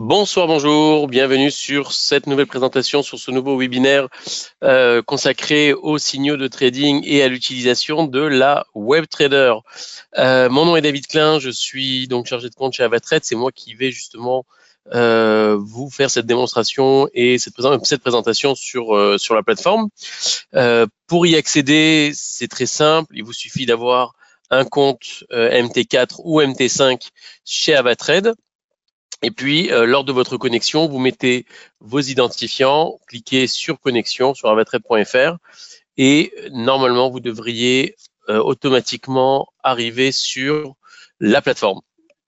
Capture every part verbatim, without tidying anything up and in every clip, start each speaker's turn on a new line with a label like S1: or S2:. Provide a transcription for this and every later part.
S1: Bonsoir, bonjour, bienvenue sur cette nouvelle présentation, sur ce nouveau webinaire euh, consacré aux signaux de trading et à l'utilisation de la WebTrader. Euh, mon nom est David Klein, je suis donc chargé de compte chez Avatrade, c'est moi qui vais justement euh, vous faire cette démonstration et cette, présent cette présentation sur, euh, sur la plateforme. Euh, pour y accéder, c'est très simple, il vous suffit d'avoir un compte euh, M T quatre ou M T cinq chez Avatrade. Et puis, euh, lors de votre connexion, vous mettez vos identifiants, cliquez sur connexion sur avatrade point F R et normalement, vous devriez euh, automatiquement arriver sur la plateforme.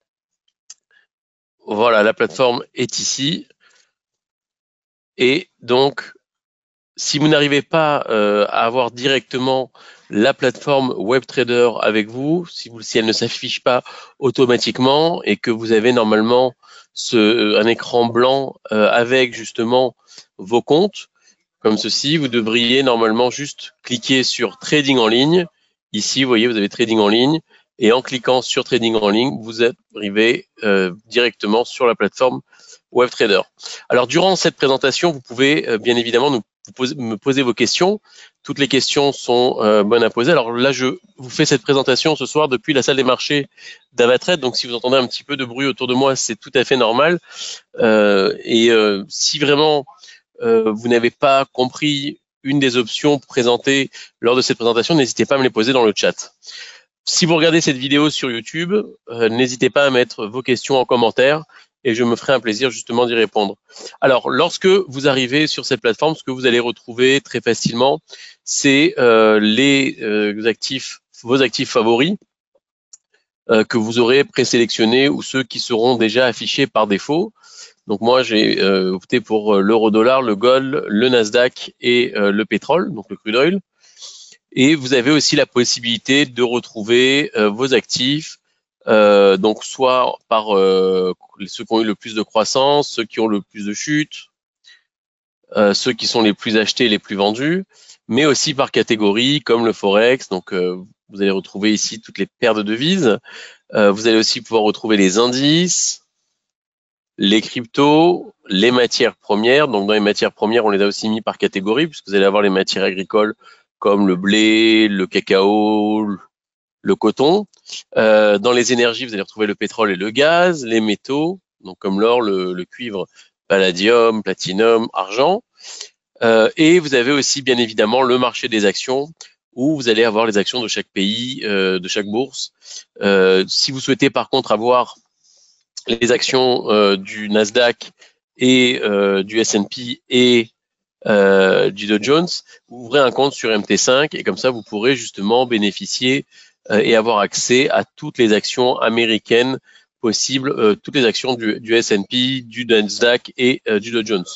S1: Voilà, la plateforme est ici. Et donc, si vous n'arrivez pas euh, à avoir directement la plateforme WebTrader avec vous, si, vous, si elle ne s'affiche pas automatiquement et que vous avez normalement ce, un écran blanc euh, avec justement vos comptes, comme ceci, vous devriez normalement juste cliquer sur Trading en ligne. Ici, vous voyez, vous avez Trading en ligne. Et en cliquant sur Trading en ligne, vous arrivez euh, directement sur la plateforme WebTrader. Alors, durant cette présentation, vous pouvez euh, bien évidemment nous vous posez, me poser vos questions. Toutes les questions sont euh, bonnes à poser. Alors là, je vous fais cette présentation ce soir depuis la salle des marchés d'Avatrade. Donc, si vous entendez un petit peu de bruit autour de moi, c'est tout à fait normal. Euh, et euh, si vraiment euh, vous n'avez pas compris une des options présentées lors de cette présentation, n'hésitez pas à me les poser dans le chat. Si vous regardez cette vidéo sur YouTube, euh, n'hésitez pas à mettre vos questions en commentaire et je me ferai un plaisir justement d'y répondre. Alors, lorsque vous arrivez sur cette plateforme, ce que vous allez retrouver très facilement, c'est euh, les euh, actifs, vos actifs favoris euh, que vous aurez présélectionnés ou ceux qui seront déjà affichés par défaut. Donc moi, j'ai euh, opté pour l'euro-dollar, le gold, le Nasdaq et euh, le pétrole, donc le crude oil. Et vous avez aussi la possibilité de retrouver euh, vos actifs, euh, donc soit par euh, ceux qui ont eu le plus de croissance, ceux qui ont le plus de chute, euh, ceux qui sont les plus achetés, les plus vendus, mais aussi par catégorie, comme le Forex. Donc euh, vous allez retrouver ici toutes les paires de devises. Euh, vous allez aussi pouvoir retrouver les indices, les cryptos, les matières premières. Donc dans les matières premières, on les a aussi mis par catégorie, puisque vous allez avoir les matières agricoles comme le blé, le cacao, le coton. Euh, dans les énergies, vous allez retrouver le pétrole et le gaz, les métaux, donc comme l'or, le, le cuivre, palladium, platinum, argent. Euh, et vous avez aussi bien évidemment le marché des actions, où vous allez avoir les actions de chaque pays, euh, de chaque bourse. Euh, si vous souhaitez par contre avoir les actions euh, du Nasdaq et euh, du S and P et euh, du Dow Jones, vous ouvrez un compte sur M T cinq et comme ça vous pourrez justement bénéficier euh, et avoir accès à toutes les actions américaines possibles, euh, toutes les actions du, du S and P, du Nasdaq et euh, du Dow Jones.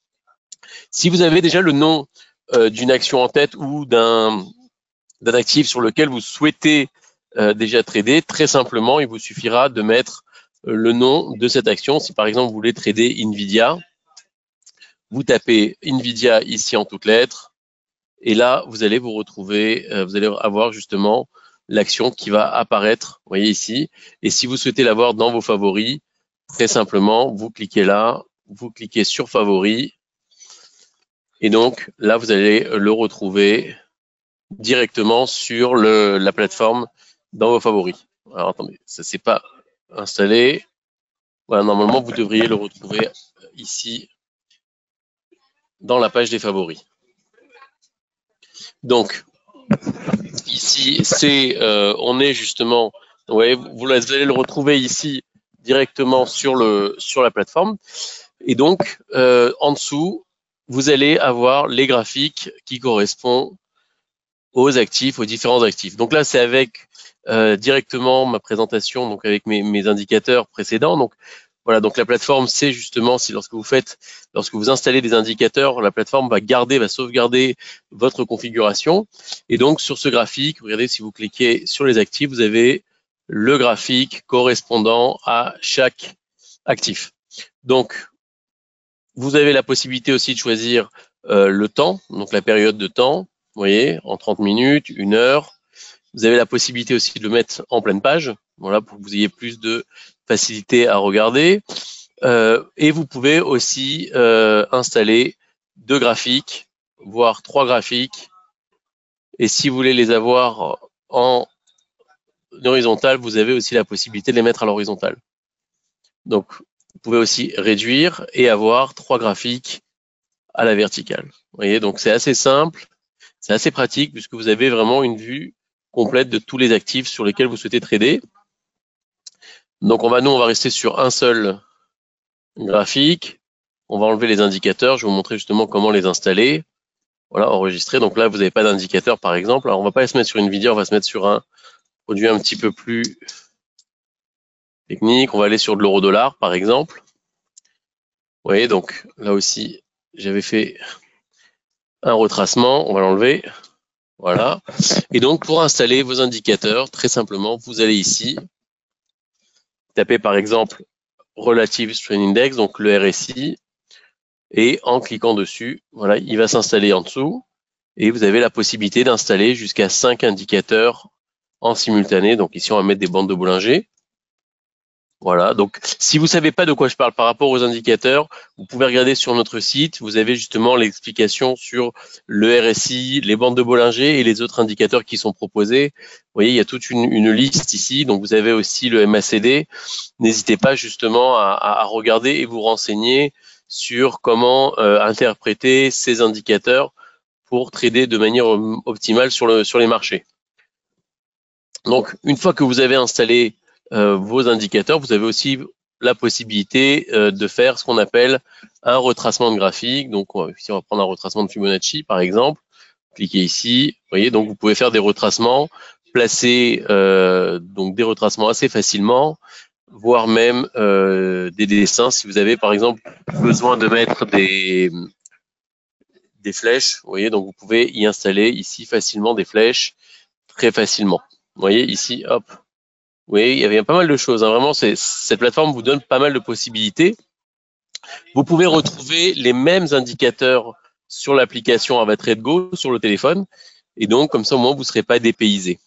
S1: Si vous avez déjà le nom euh, d'une action en tête ou d'un d'un actif sur lequel vous souhaitez euh, déjà trader, très simplement, il vous suffira de mettre le nom de cette action. Si par exemple vous voulez trader Nvidia, vous tapez Nvidia ici en toutes lettres et là vous allez vous retrouver, euh, vous allez avoir justement l'action qui va apparaître, vous voyez ici. Et si vous souhaitez l'avoir dans vos favoris, très simplement vous cliquez là, vous cliquez sur favoris et donc là vous allez le retrouver directement sur le, la plateforme dans vos favoris. Alors attendez, ça c'est pas installé. Voilà, normalement, vous devriez le retrouver ici dans la page des favoris. Donc, ici, c'est, euh, on est justement, vous voyez, vous allez le retrouver ici directement sur le sur la plateforme. Et donc, euh, en dessous, vous allez avoir les graphiques qui correspondent aux actifs, aux différents actifs. Donc là, c'est avec euh, directement ma présentation, donc avec mes, mes indicateurs précédents. Donc voilà, donc la plateforme, c'est justement si lorsque vous faites, lorsque vous installez des indicateurs, la plateforme va garder, va sauvegarder votre configuration. Et donc sur ce graphique, regardez, si vous cliquez sur les actifs, vous avez le graphique correspondant à chaque actif. Donc vous avez la possibilité aussi de choisir euh, le temps, donc la période de temps. Vous voyez, en trente minutes, une heure. Vous avez la possibilité aussi de le mettre en pleine page, voilà, pour que vous ayez plus de facilité à regarder. Euh, et vous pouvez aussi euh, installer deux graphiques, voire trois graphiques. Et si vous voulez les avoir en horizontal, vous avez aussi la possibilité de les mettre à l'horizontale. Donc, vous pouvez aussi réduire et avoir trois graphiques à la verticale. Vous voyez, donc c'est assez simple, c'est assez pratique puisque vous avez vraiment une vue complète de tous les actifs sur lesquels vous souhaitez trader. Donc, on va, nous, on va rester sur un seul graphique. On va enlever les indicateurs. Je vais vous montrer justement comment les installer. Voilà, enregistrer. Donc là, vous n'avez pas d'indicateur, par exemple. Alors, on va pas se mettre sur une vidéo, on va se mettre sur un produit un petit peu plus technique. On va aller sur de l'euro-dollar, par exemple. Vous voyez, donc là aussi, j'avais fait un retracement. On va l'enlever. Voilà. Et donc, pour installer vos indicateurs, très simplement, vous allez ici, taper par exemple Relative Strain Index, donc le R S I, et en cliquant dessus, voilà, il va s'installer en dessous. Et vous avez la possibilité d'installer jusqu'à cinq indicateurs en simultané. Donc ici, on va mettre des bandes de Bollinger. Voilà, donc si vous ne savez pas de quoi je parle par rapport aux indicateurs, vous pouvez regarder sur notre site. Vous avez justement l'explication sur le R S I, les bandes de Bollinger et les autres indicateurs qui sont proposés. Vous voyez, il y a toute une, une liste ici. Donc vous avez aussi le M A C D. N'hésitez pas justement à, à, à regarder et vous renseigner sur comment euh, interpréter ces indicateurs pour trader de manière optimale sur, le, sur les marchés. Donc, une fois que vous avez installé euh, vos indicateurs, vous avez aussi la possibilité euh, de faire ce qu'on appelle un retracement de graphique. Donc, ici, on va prendre un retracement de Fibonacci, par exemple. Cliquez ici. Vous voyez, donc vous pouvez faire des retracements, placer euh, donc des retracements assez facilement, voire même euh, des dessins. Si vous avez, par exemple, besoin de mettre des des flèches, vous voyez, donc vous pouvez y installer ici facilement des flèches, très facilement. Vous voyez ici, hop. Oui, il y avait pas mal de choses. Hein. Vraiment, cette plateforme vous donne pas mal de possibilités. Vous pouvez retrouver les mêmes indicateurs sur l'application AvaTradeGo sur le téléphone. Et donc, comme ça, au moins, vous ne serez pas dépaysé.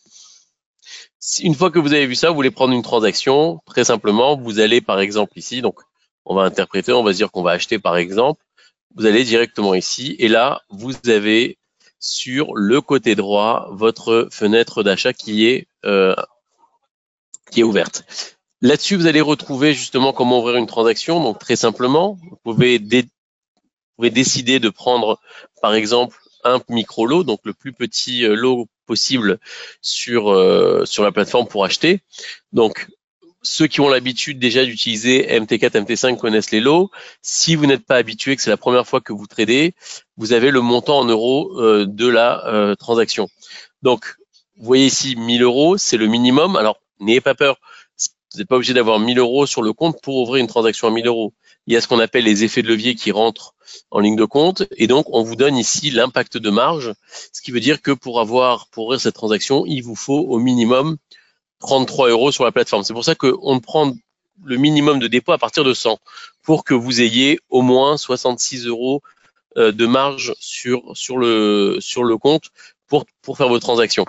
S1: Une fois que vous avez vu ça, vous voulez prendre une transaction, très simplement, vous allez par exemple ici, donc on va interpréter, on va dire qu'on va acheter par exemple. Vous allez directement ici et là, vous avez sur le côté droit votre fenêtre d'achat qui est euh, qui est ouverte. Là-dessus, vous allez retrouver justement comment ouvrir une transaction. Donc très simplement, vous pouvez, dé vous pouvez décider de prendre par exemple un micro lot, donc le plus petit lot possible sur euh, sur la plateforme pour acheter. Donc ceux qui ont l'habitude déjà d'utiliser M T quatre, M T cinq connaissent les lots. Si vous n'êtes pas habitué, que c'est la première fois que vous tradez, vous avez le montant en euros euh, de la euh, transaction. Donc, vous voyez ici mille euros, c'est le minimum. Alors, n'ayez pas peur, vous n'êtes pas obligé d'avoir mille euros sur le compte pour ouvrir une transaction à mille euros. Il y a ce qu'on appelle les effets de levier qui rentrent en ligne de compte. Et donc, on vous donne ici l'impact de marge, ce qui veut dire que pour avoir, pour ouvrir cette transaction, il vous faut au minimum trente-trois euros sur la plateforme. C'est pour ça qu'on prend le minimum de dépôt à partir de cent pour que vous ayez au moins soixante-six euros de marge sur, sur, le, sur le compte pour, pour faire vos transactions.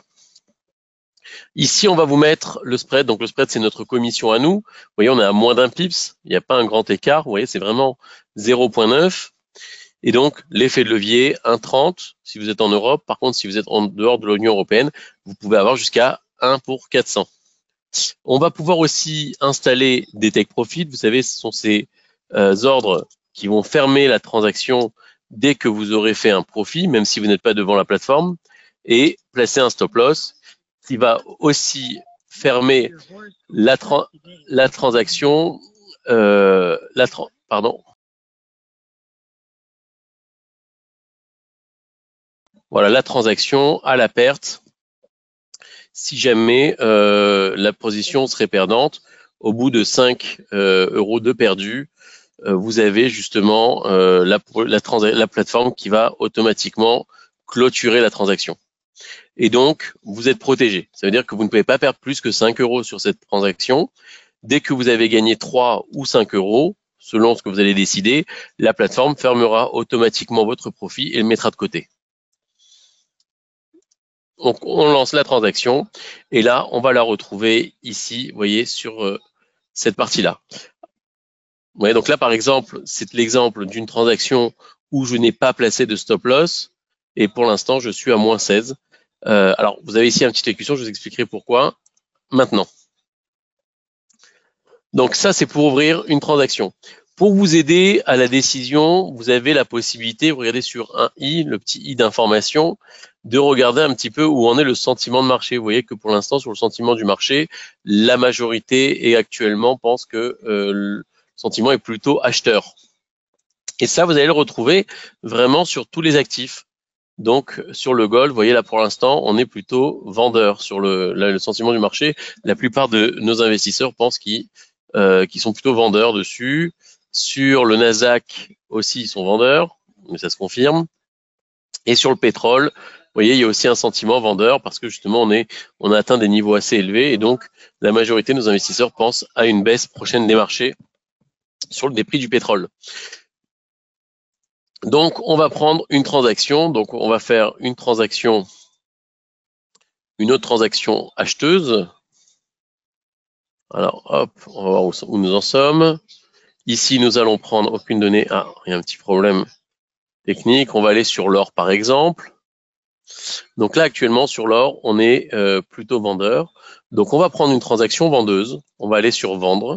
S1: Ici, on va vous mettre le spread. Donc, le spread, c'est notre commission à nous. Vous voyez, on est à moins d'un pips. Il n'y a pas un grand écart. Vous voyez, c'est vraiment zéro virgule neuf. Et donc, l'effet de levier, un virgule trente si vous êtes en Europe. Par contre, si vous êtes en dehors de l'Union européenne, vous pouvez avoir jusqu'à un pour quatre cents. On va pouvoir aussi installer des take profit. Vous savez, ce sont ces euh, ordres qui vont fermer la transaction dès que vous aurez fait un profit, même si vous n'êtes pas devant la plateforme, et placer un stop loss qui va aussi fermer la, tra la transaction, euh, la tra pardon. Voilà, la transaction à la perte si jamais euh, la position serait perdante. Au bout de cinq euh, euros de perdu, euh, vous avez justement euh, la, la, la plateforme qui va automatiquement clôturer la transaction. Et donc, vous êtes protégé. Ça veut dire que vous ne pouvez pas perdre plus que cinq euros sur cette transaction. Dès que vous avez gagné trois ou cinq euros, selon ce que vous allez décider, la plateforme fermera automatiquement votre profit et le mettra de côté. Donc, on lance la transaction et là, on va la retrouver ici, vous voyez, sur euh, cette partie-là. Ouais, donc là, par exemple, c'est l'exemple d'une transaction où je n'ai pas placé de stop loss et pour l'instant, je suis à moins seize. Euh, alors, vous avez ici un petit écusson, je vous expliquerai pourquoi maintenant. Donc ça, c'est pour ouvrir une transaction. Pour vous aider à la décision, vous avez la possibilité, vous regardez sur un i, le petit i d'information, de regarder un petit peu où en est le sentiment de marché. Vous voyez que pour l'instant, sur le sentiment du marché, la majorité et actuellement pense que euh, le sentiment est plutôt acheteur. Et ça, vous allez le retrouver vraiment sur tous les actifs. Donc sur le gold, vous voyez là pour l'instant, on est plutôt vendeur sur le, là, le sentiment du marché. La plupart de nos investisseurs pensent qu'ils euh, qu'ils sont plutôt vendeurs dessus. Sur le Nasdaq aussi, ils sont vendeurs, mais ça se confirme. Et sur le pétrole, vous voyez, il y a aussi un sentiment vendeur parce que justement, on, est, on a atteint des niveaux assez élevés et donc la majorité de nos investisseurs pensent à une baisse prochaine des marchés sur les prix du pétrole. Donc, on va prendre une transaction. Donc, on va faire une transaction, une autre transaction acheteuse. Alors, hop, on va voir où, où nous en sommes. Ici, nous allons prendre aucune donnée. Ah, il y a un petit problème technique. On va aller sur l'or, par exemple. Donc là, actuellement, sur l'or, on est euh, plutôt vendeur. Donc, on va prendre une transaction vendeuse. On va aller sur vendre.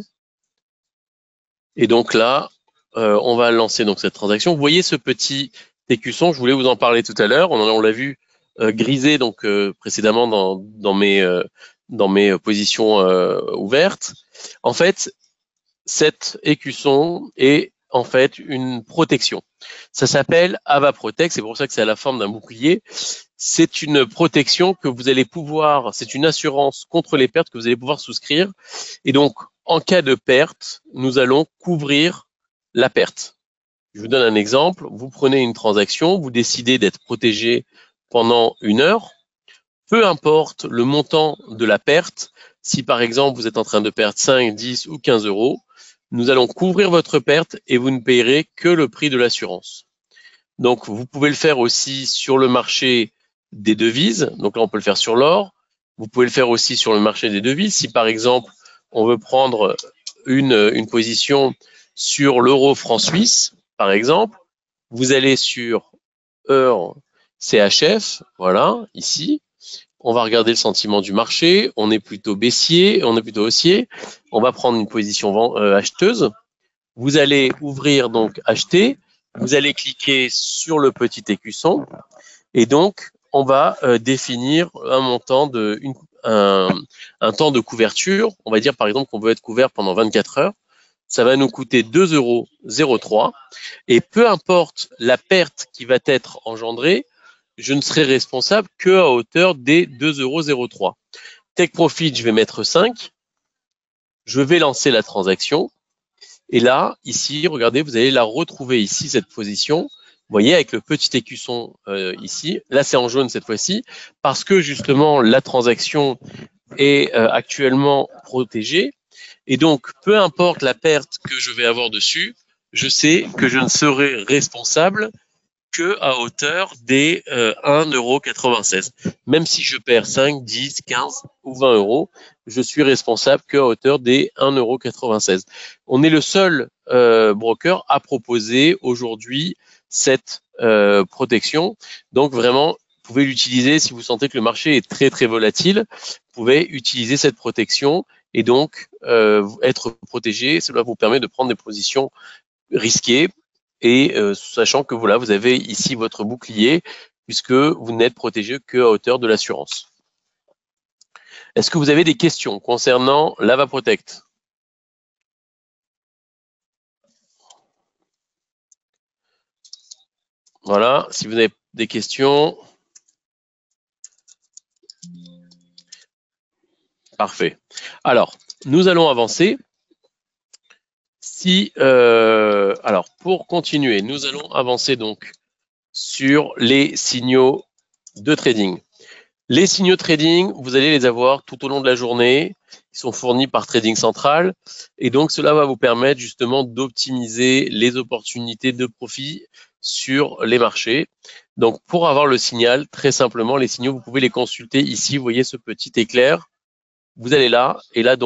S1: Et donc là, euh, on va lancer donc cette transaction. Vous voyez ce petit écusson, je voulais vous en parler tout à l'heure. On, on l'a vu euh, grisé donc euh, précédemment dans, dans mes euh, dans mes positions euh, ouvertes. En fait, cet écusson est en fait une protection. Ça s'appelle Ava Protect, c'est pour ça que c'est à la forme d'un bouclier. C'est une protection que vous allez pouvoir, c'est une assurance contre les pertes que vous allez pouvoir souscrire. Et donc, en cas de perte, nous allons couvrir la perte. Je vous donne un exemple. Vous prenez une transaction, vous décidez d'être protégé pendant une heure. Peu importe le montant de la perte, si par exemple vous êtes en train de perdre cinq, dix ou quinze euros, nous allons couvrir votre perte et vous ne payerez que le prix de l'assurance. Donc, vous pouvez le faire aussi sur le marché des devises. Donc là, on peut le faire sur l'or. Vous pouvez le faire aussi sur le marché des devises. Si par exemple, on veut prendre une, une position sur l'euro franc suisse, par exemple, vous allez sur heure C H F, voilà, ici. On va regarder le sentiment du marché. On est plutôt baissier, on est plutôt haussier. On va prendre une position euh, acheteuse. Vous allez ouvrir donc acheter. Vous allez cliquer sur le petit écusson et donc on va euh, définir un montant de une, un, un temps de couverture. On va dire par exemple qu'on veut être couvert pendant vingt-quatre heures. Ça va nous coûter deux euros zéro trois et peu importe la perte qui va être engendrée, je ne serai responsable que à hauteur des deux euros zéro trois. Take Profit, je vais mettre cinq. Je vais lancer la transaction. Et là, ici, regardez, vous allez la retrouver ici, cette position. Vous voyez, avec le petit écusson euh, ici. Là, c'est en jaune cette fois-ci, parce que justement, la transaction est euh, actuellement protégée. Et donc, peu importe la perte que je vais avoir dessus, je sais que je ne serai responsable que à hauteur des euh, un euro quatre-vingt-seize. Même si je perds cinq, dix, quinze ou vingt euros, je suis responsable qu'à hauteur des un euro quatre-vingt-seize. On est le seul euh, broker à proposer aujourd'hui cette euh, protection. Donc vraiment, vous pouvez l'utiliser si vous sentez que le marché est très très volatile. Vous pouvez utiliser cette protection et donc euh, être protégé. Cela vous permet de prendre des positions risquées. Et euh, sachant que voilà, vous avez ici votre bouclier, puisque vous n'êtes protégé qu'à hauteur de l'assurance. Est-ce que vous avez des questions concernant l'Ava Protect? Voilà, si vous avez des questions. Parfait. Alors, nous allons avancer. Si, euh, alors, pour continuer, nous allons avancer donc sur les signaux de trading. Les signaux de trading, vous allez les avoir tout au long de la journée. Ils sont fournis par Trading Central. Et donc, cela va vous permettre justement d'optimiser les opportunités de profit sur les marchés. Donc, pour avoir le signal, très simplement, les signaux, vous pouvez les consulter ici. Vous voyez ce petit éclair. Vous allez là. Et là, donc,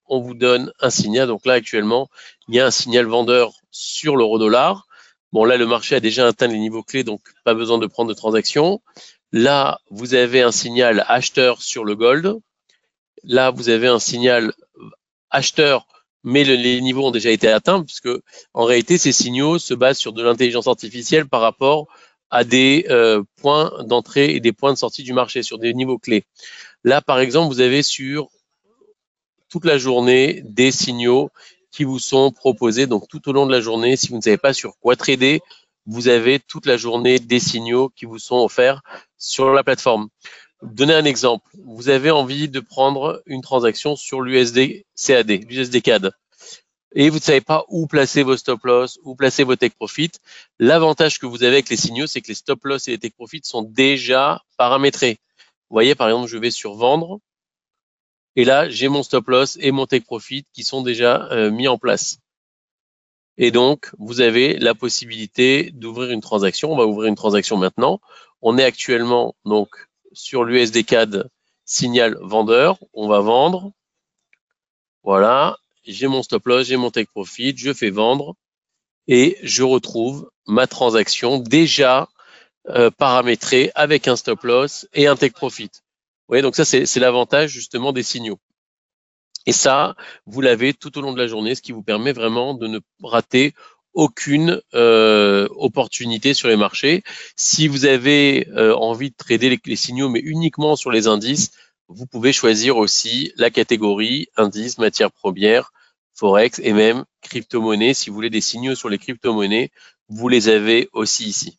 S1: on vous donne un signal. Donc là, actuellement, il y a un signal vendeur sur l'euro dollar. Bon, là, le marché a déjà atteint les niveaux clés, donc pas besoin de prendre de transaction. Là, vous avez un signal acheteur sur le gold. Là, vous avez un signal acheteur, mais le, les niveaux ont déjà été atteints, puisque en réalité, ces signaux se basent sur de l'intelligence artificielle par rapport à des euh, points d'entrée et des points de sortie du marché, sur des niveaux clés. Là, par exemple, vous avez sur toute la journée des signaux qui vous sont proposés. Donc, tout au long de la journée, si vous ne savez pas sur quoi trader, vous avez toute la journée des signaux qui vous sont offerts sur la plateforme. Donner un exemple. Vous avez envie de prendre une transaction sur l'U S D C A D, l'U S D C A D, et vous ne savez pas où placer vos stop loss, où placer vos take profit. L'avantage que vous avez avec les signaux, c'est que les stop loss et les take profit sont déjà paramétrés. Vous voyez, par exemple, je vais sur vendre, et là, j'ai mon stop loss et mon take profit qui sont déjà euh, mis en place. Et donc, vous avez la possibilité d'ouvrir une transaction. On va ouvrir une transaction maintenant. On est actuellement donc sur l'U S D C A D signal vendeur. On va vendre. Voilà. J'ai mon stop loss, j'ai mon take profit. Je fais vendre et je retrouve ma transaction déjà euh, paramétrée avec un stop loss et un take profit. Vous voyez, donc ça, c'est l'avantage justement des signaux. Et ça, vous l'avez tout au long de la journée, ce qui vous permet vraiment de ne rater aucune euh, opportunité sur les marchés. Si vous avez euh, envie de trader les, les signaux, mais uniquement sur les indices, vous pouvez choisir aussi la catégorie indices, matières premières, forex et même crypto-monnaies. Si vous voulez des signaux sur les crypto-monnaies, vous les avez aussi ici.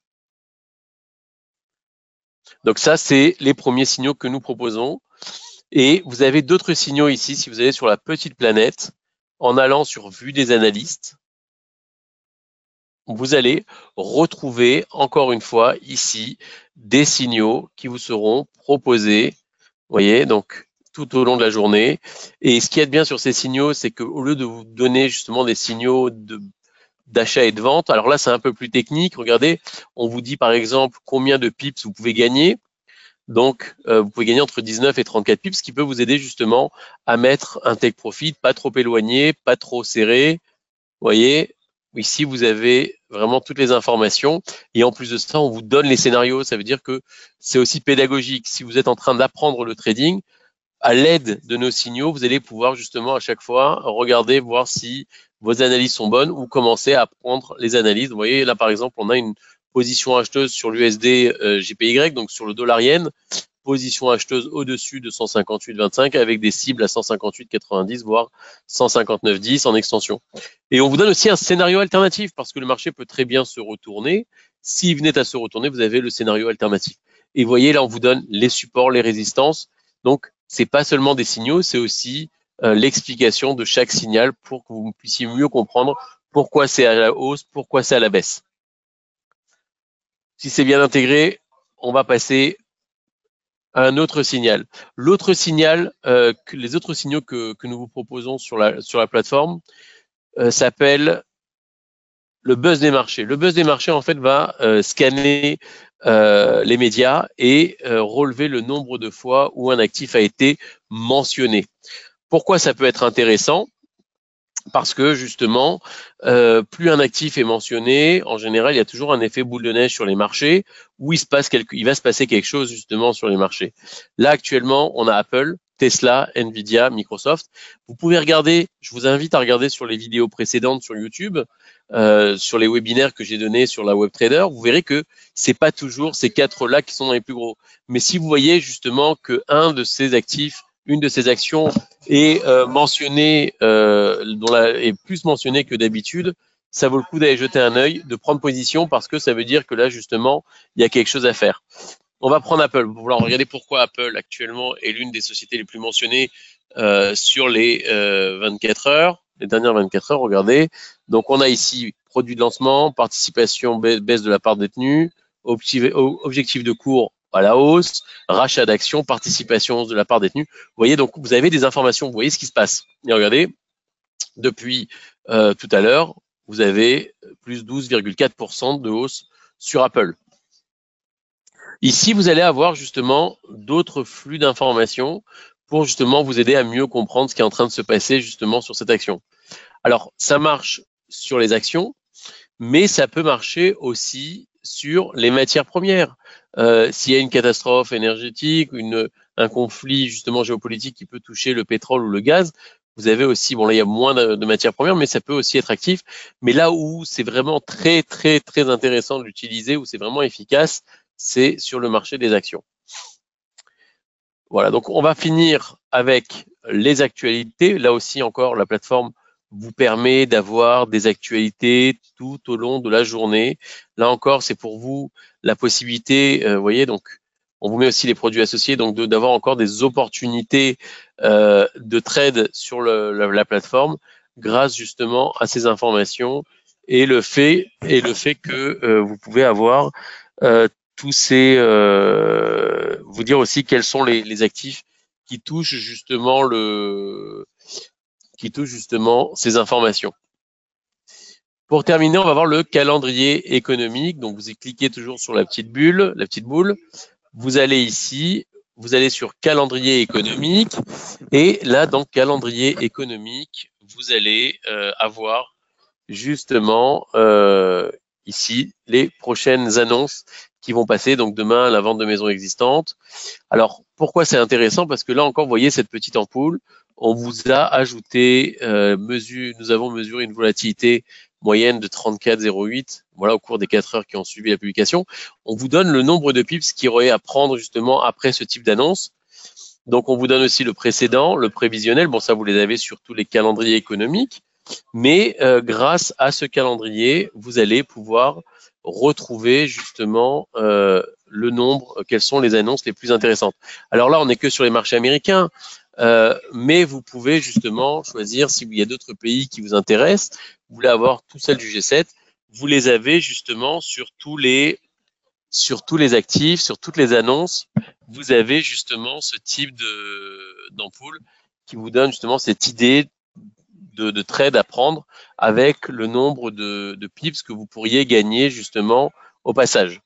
S1: Donc ça, c'est les premiers signaux que nous proposons. Et vous avez d'autres signaux ici, si vous allez sur la petite planète, en allant sur vue des analystes, vous allez retrouver encore une fois ici des signaux qui vous seront proposés, vous voyez, donc tout au long de la journée. Et ce qui est bien sur ces signaux, c'est qu'au lieu de vous donner justement des signaux de d'achat et de vente, alors là c'est un peu plus technique, regardez, on vous dit par exemple combien de pips vous pouvez gagner. Donc, euh, vous pouvez gagner entre dix-neuf et trente-quatre pips, ce qui peut vous aider justement à mettre un take profit pas trop éloigné, pas trop serré. Vous voyez, ici, vous avez vraiment toutes les informations. Et en plus de ça, on vous donne les scénarios. Ça veut dire que c'est aussi pédagogique. Si vous êtes en train d'apprendre le trading, à l'aide de nos signaux, vous allez pouvoir justement à chaque fois regarder, voir si vos analyses sont bonnes ou commencer à prendre les analyses. Vous voyez, là, par exemple, on a une position acheteuse sur l'U S D euh, J P Y, donc sur le dollar yen, position acheteuse au-dessus de cent cinquante-huit virgule vingt-cinq avec des cibles à cent cinquante-huit virgule quatre-vingt-dix, voire cent cinquante-neuf virgule dix en extension. Et on vous donne aussi un scénario alternatif parce que le marché peut très bien se retourner. S'il venait à se retourner, vous avez le scénario alternatif. Et vous voyez, là, on vous donne les supports, les résistances. Donc, c'est pas seulement des signaux, c'est aussi euh, l'explication de chaque signal pour que vous puissiez mieux comprendre pourquoi c'est à la hausse, pourquoi c'est à la baisse. Si c'est bien intégré, on va passer à un autre signal. L'autre signal, euh, que, les autres signaux que, que nous vous proposons sur la, sur la plateforme euh, s'appelle le buzz des marchés. Le buzz des marchés, en fait, va euh, scanner euh, les médias et euh, relever le nombre de fois où un actif a été mentionné. Pourquoi ça peut être intéressant ? Parce que justement, euh, plus un actif est mentionné, en général, il y a toujours un effet boule de neige sur les marchés où il se passe quelque, il va se passer quelque chose justement sur les marchés. Là, actuellement, on a Apple, Tesla, Nvidia, Microsoft. Vous pouvez regarder, je vous invite à regarder sur les vidéos précédentes sur YouTube, euh, sur les webinaires que j'ai donnés sur la WebTrader. Vous verrez que c'est pas toujours ces quatre-là qui sont les plus gros. Mais si vous voyez justement que un de ces actifs, une de ces actions est euh, mentionnée, euh, dont la, est plus mentionnée que d'habitude, ça vaut le coup d'aller jeter un œil, de prendre position parce que ça veut dire que là justement il y a quelque chose à faire. On va prendre Apple. Vous voulez regarder pourquoi Apple actuellement est l'une des sociétés les plus mentionnées euh, sur les euh, vingt-quatre heures, les dernières vingt-quatre heures. Regardez. Donc on a ici produit de lancement, participation baisse de la part détenue, objectif de cours à la hausse, rachat d'actions, participation de la part détenue. Vous voyez, donc vous avez des informations, vous voyez ce qui se passe. Et regardez, depuis euh, tout à l'heure, vous avez plus douze virgule quatre pour cent de hausse sur Apple. Ici, vous allez avoir justement d'autres flux d'informations pour justement vous aider à mieux comprendre ce qui est en train de se passer justement sur cette action. Alors, ça marche sur les actions, mais ça peut marcher aussi sur les matières premières. Euh, s'il y a une catastrophe énergétique, une, un conflit justement géopolitique qui peut toucher le pétrole ou le gaz, vous avez aussi, bon là il y a moins de, de matières premières, mais ça peut aussi être actif. Mais là où c'est vraiment très très très intéressant de l'utiliser, où c'est vraiment efficace, c'est sur le marché des actions. Voilà, donc on va finir avec les actualités. Là aussi encore, la plateforme vous permet d'avoir des actualités tout au long de la journée. Là encore, c'est pour vous la possibilité, euh, vous voyez, donc on vous met aussi les produits associés, donc d'avoir encore des opportunités euh, de trade sur le, la, la plateforme grâce justement à ces informations et le fait et le fait que euh, vous pouvez avoir euh, tous ces euh, vous dire aussi quels sont les, les actifs qui touchent justement le qui touchent justement ces informations. Pour terminer, on va voir le calendrier économique. Donc vous cliquez toujours sur la petite bulle, la petite boule. Vous allez ici, vous allez sur calendrier économique et là dans calendrier économique, vous allez euh, avoir justement euh, ici les prochaines annonces qui vont passer. Donc demain, la vente de maisons existantes. Alors pourquoi c'est intéressant? Parce que là encore, vous voyez cette petite ampoule, on vous a ajouté, euh, mesure, nous avons mesuré une volatilité moyenne de trente-quatre virgule zéro huit, voilà, au cours des quatre heures qui ont suivi la publication. On vous donne le nombre de pips qu'il y aurait à prendre justement après ce type d'annonce. Donc on vous donne aussi le précédent, le prévisionnel, bon ça vous les avez sur tous les calendriers économiques, mais euh, grâce à ce calendrier, vous allez pouvoir retrouver justement euh, le nombre, quelles sont les annonces les plus intéressantes. Alors là, on n'est que sur les marchés américains, euh, mais vous pouvez justement choisir, s'il y a d'autres pays qui vous intéressent, vous voulez avoir tout celles du G sept, vous les avez justement sur tous les sur tous les actifs, sur toutes les annonces, vous avez justement ce type de d'ampoule qui vous donne justement cette idée de, de trade à prendre avec le nombre de, de pips que vous pourriez gagner justement au passage.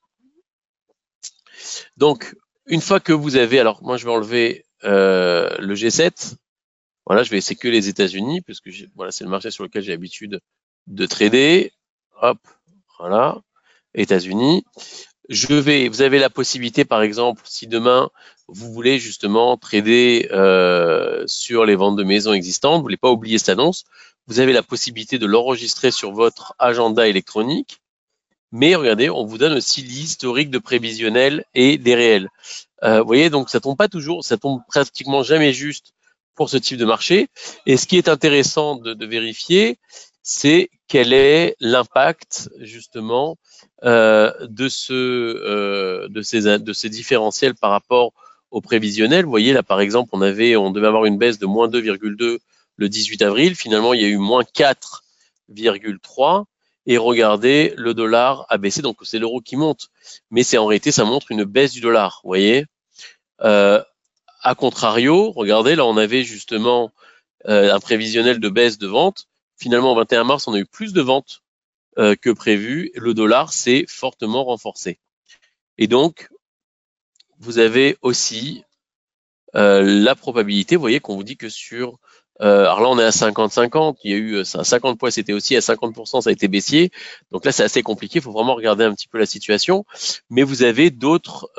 S1: Donc, une fois que vous avez, alors moi je vais enlever euh, le G sept, voilà, je vais essayer que les États-Unis, puisque voilà, c'est le marché sur lequel j'ai l'habitude de trader. Hop, voilà, États-Unis. Je vais, vous avez la possibilité, par exemple, si demain vous voulez justement trader euh, sur les ventes de maisons existantes, vous voulez pas oublier cette annonce, vous avez la possibilité de l'enregistrer sur votre agenda électronique. Mais regardez, on vous donne aussi l'historique de prévisionnel et des réels. Euh, vous voyez, donc ça tombe pas toujours, ça tombe pratiquement jamais juste pour ce type de marché. Et ce qui est intéressant de, de vérifier, c'est quel est l'impact justement euh, de ce euh, de ces de ces différentiels par rapport au prévisionnel. Vous voyez là par exemple, on avait on devait avoir une baisse de moins deux virgule deux le dix-huit avril. Finalement, il y a eu moins quatre virgule trois. Et regardez, le dollar a baissé, donc c'est l'euro qui monte. Mais c'est en réalité, ça montre une baisse du dollar, vous voyez. Euh, à contrario, regardez, là on avait justement euh, un prévisionnel de baisse de vente. Finalement, au vingt et un mars, on a eu plus de ventes euh, que prévu. Le dollar s'est fortement renforcé. Et donc, vous avez aussi euh, la probabilité, vous voyez qu'on vous dit que sur... Euh, alors là, on est à cinquante cinquante, il y a eu à cinquante points, c'était aussi à cinquante pour cent, ça a été baissier. Donc là, c'est assez compliqué, il faut vraiment regarder un petit peu la situation. Mais vous avez d'autres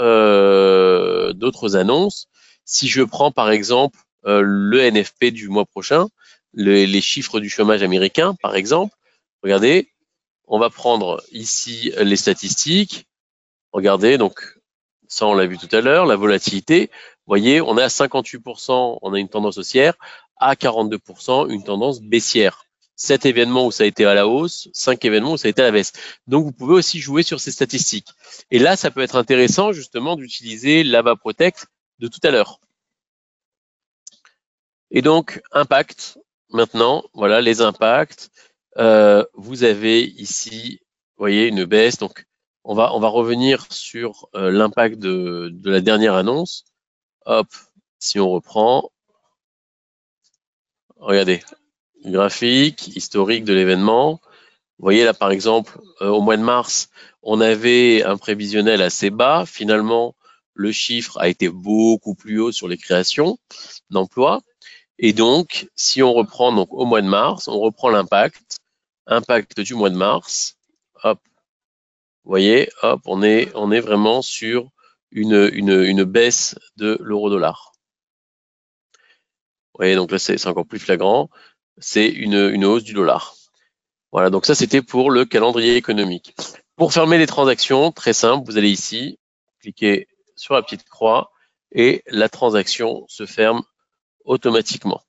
S1: euh, d'autres annonces. Si je prends par exemple euh, le N F P du mois prochain, le, les chiffres du chômage américain, par exemple, regardez, on va prendre ici les statistiques. Regardez, donc ça on l'a vu tout à l'heure, la volatilité. Vous voyez, on est à cinquante-huit pour cent, on a une tendance haussière, à quarante-deux pour cent, une tendance baissière. sept événements où ça a été à la hausse, cinq événements où ça a été à la baisse. Donc, vous pouvez aussi jouer sur ces statistiques. Et là, ça peut être intéressant justement d'utiliser l'Ava Protect de tout à l'heure. Et donc, impact, maintenant, voilà les impacts. Euh, vous avez ici, vous voyez, une baisse. Donc, on va, on va revenir sur euh, l'impact de, de la dernière annonce. Hop, si on reprend, regardez, graphique, historique de l'événement. Vous voyez là, par exemple, euh, au mois de mars, on avait un prévisionnel assez bas. Finalement, le chiffre a été beaucoup plus haut sur les créations d'emplois. Et donc, si on reprend donc au mois de mars, on reprend l'impact, impact du mois de mars, hop, vous voyez, hop, on est, on est vraiment sur une, une, une baisse de l'euro-dollar. Vous voyez, donc là, c'est encore plus flagrant, c'est une, une hausse du dollar. Voilà, donc ça, c'était pour le calendrier économique. Pour fermer les transactions, très simple, vous allez ici, cliquez sur la petite croix et la transaction se ferme automatiquement.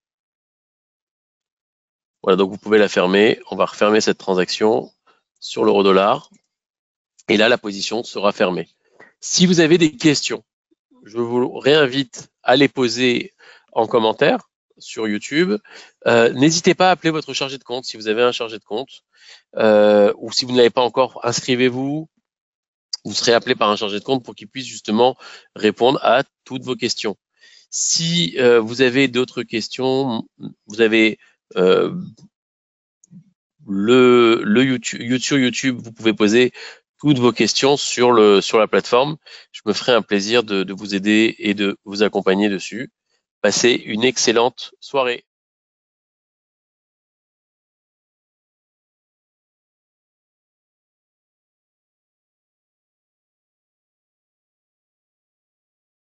S1: Voilà, donc vous pouvez la fermer. On va refermer cette transaction sur l'euro-dollar. Et là, la position sera fermée. Si vous avez des questions, je vous réinvite à les poser en commentaire sur YouTube. Euh, N'hésitez pas à appeler votre chargé de compte si vous avez un chargé de compte. Euh, ou si vous ne l'avez pas encore, inscrivez-vous. Vous serez appelé par un chargé de compte pour qu'il puisse justement répondre à toutes vos questions. Si euh, vous avez d'autres questions, vous avez euh, le, le YouTube, YouTube, YouTube, vous pouvez poser toutes vos questions sur, le, sur la plateforme. Je me ferai un plaisir de, de vous aider et de vous accompagner dessus. Passez une excellente soirée.